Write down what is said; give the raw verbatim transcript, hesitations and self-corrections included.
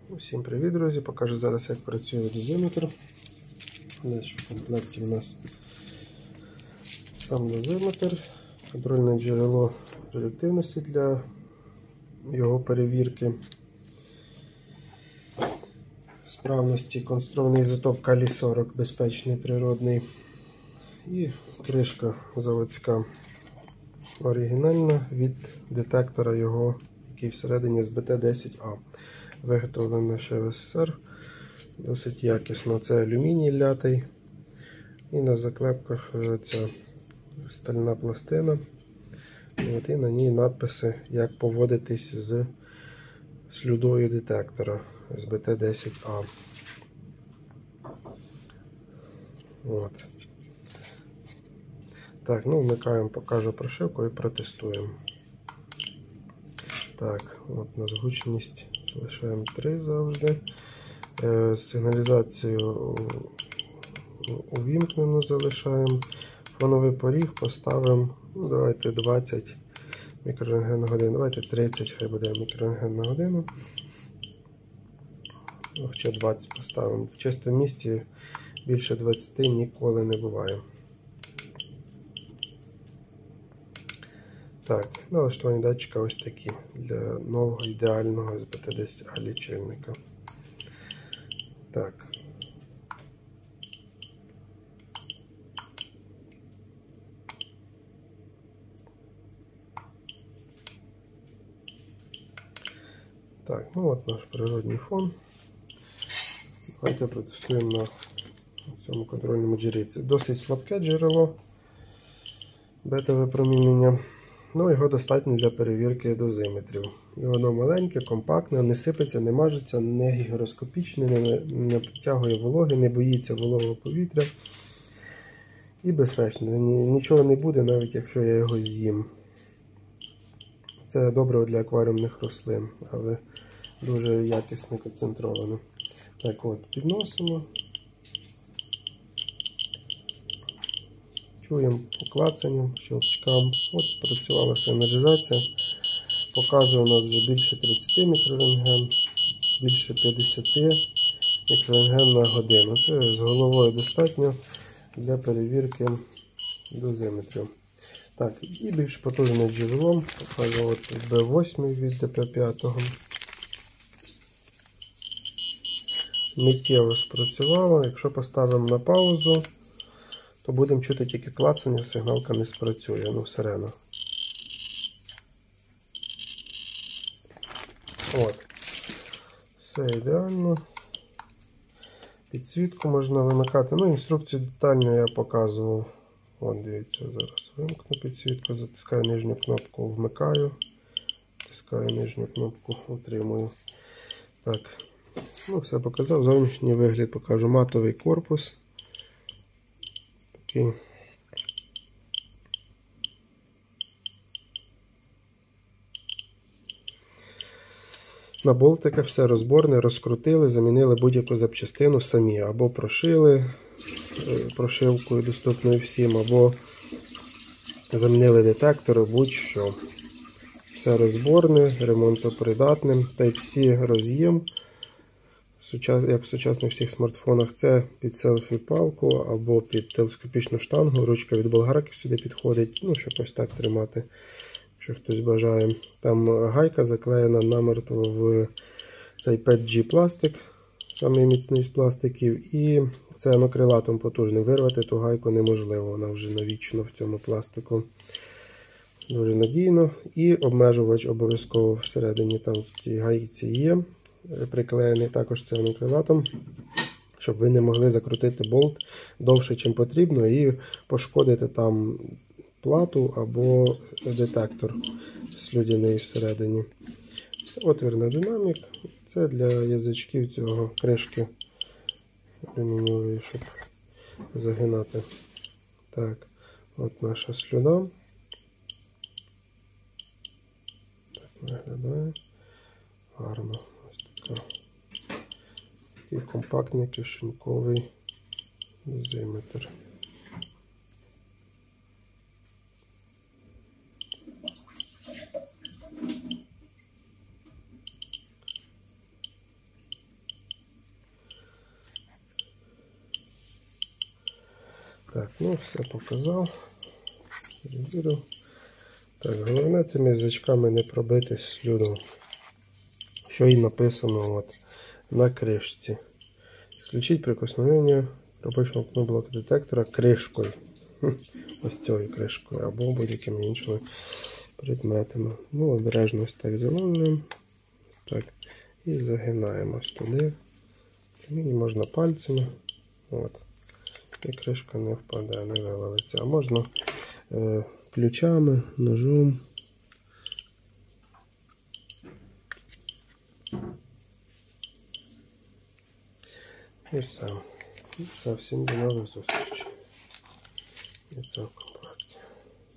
Усім привіт, друзі! Покажу зараз, як працює дозиметр. Десь в комплекті у нас сам дозиметр, контрольне джерело радіоактивності для його перевірки справності, конструктивний ізотоп калій сорок, безпечний, природний, і кришка заводська оригінальна від детектора його, який всередині ес бе те десять а. Виготовлено ще в ес ес ер, досить якісно. Це алюміній лятий. І на заклепках ця стальна пластина. От, і на ній надписи, як поводитись з слюдою детектора ес бе те десять а. От. Так, ну вмикаємо, покажу прошивку і протестуємо. Так, от на гучність лишаємо три завжди. Е, сигналізацію увімкнену залишаємо. Фоновий поріг поставимо, ну, давайте двадцять мікрорентген на годину. Давайте тридцять, хай буде мікрорентген на годину. Хоча двадцять поставимо. В чистому місці більше двадцяти ніколи не буває. Так, налаштування датчика ось такі для нового ідеального ес бе те десять а лічильника. Так. Так, ну от наш природний фон. Давайте протестуємо на цьому контрольному джерелі. Це досить слабке джерело бета-випромінення. Ну, його достатньо для перевірки дозиметрів. І воно маленьке, компактне, не сипеться, не мажеться, не гігроскопічне, не, не підтягує вологи, не боїться вологого повітря. І безпечно. Нічого не буде, навіть якщо я його з'їм. Це добре для акваріумних рослин, але дуже якісно концентровано. Так от, підносимо. Чуємо по клацанням, щелчкам. От спрацювала сигналізація. Показує у нас вже більше тридцяти мікрорентген, більше п'ятдесят мікрорентген на годину. Це з головою достатньо для перевірки дозиметрів. Так, і більш потужним джерелом показує от бе вісім від де пе п'ять. Миттєво спрацювало. Якщо поставимо на паузу, то будемо чути тільки клацання, сигналка не спрацює, ну все рівно. От. Все ідеально. Підсвітку можна вимикати. Ну, інструкцію детально я показував. От, дивіться, зараз вимкну підсвітку, затискаю нижню кнопку, вмикаю, затискаю нижню кнопку, утримую. Так, ну все показав. Зовнішній вигляд покажу. Матовий корпус. Такий. На болтиках все розборне, розкрутили, замінили будь-яку запчастину самі. Або прошили прошивкою доступною всім, або замінили детектори, будь-що. Все розборне, ремонтопридатним. Тайп-Сі роз'єм, як в сучасних всіх смартфонах. Це під селфі-палку або під телескопічну штангу. Ручка від болгарки сюди підходить, ну, щоб ось так тримати, якщо хтось бажає. Там гайка заклеєна намертво в цей п'ять джі пластик, самий міцний з пластиків, і це анокрилатом потужний. Вирвати ту гайку неможливо, вона вже навічно в цьому пластику. Дуже надійно. І обмежувач обов'язково всередині, там в цій гайці є, приклеєний також це анокрилатом, щоб ви не могли закрутити болт довше, ніж потрібно, і пошкодити там плату або детектор слюдяний всередині. Отвір на динамік. Це для язичків цього кришки алюмінієвої, щоб загинати. Так, от наша слюда. Так виглядає. Гарно. Ось така. Такий компактний кишеньковий дозиметр. Так, ну все показав. Перевірив. Так, головне цими язичками не пробити слюду, що і написано от на кришці. Исключить прикосновення робочого кнопки детектора кришкою. Ось цією кришкою або будь-якими іншими предметами. Ну, обережно ось так заломлюємо. Так. І загинаємо туди. Мені можна пальцями. От. І кришка не впаде, не вивалиться. А можна е, ключами, ножом. І все. І все. Всім до нових зустрічей. І так.